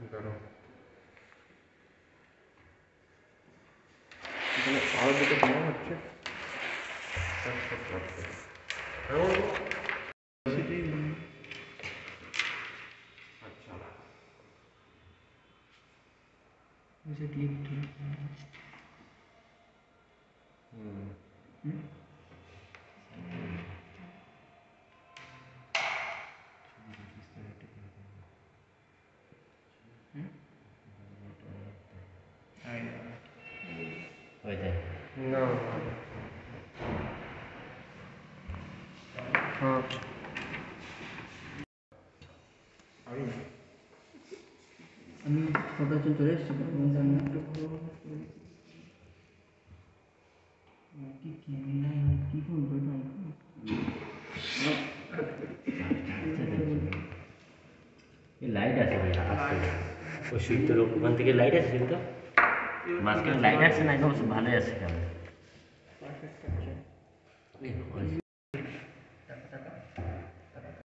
ধরো এখানে আরো দুটো কম হচ্ছে আচ্ছা না হ্যাঁ আমি সকাল চলে এসেছি কি করবো লাইট আছে ভাই ওই সুইচটার ওখান থেকে লাইট আছে কিন্তু মাঝখানে লাইট আছে না একদম ভালোই আছে কেমন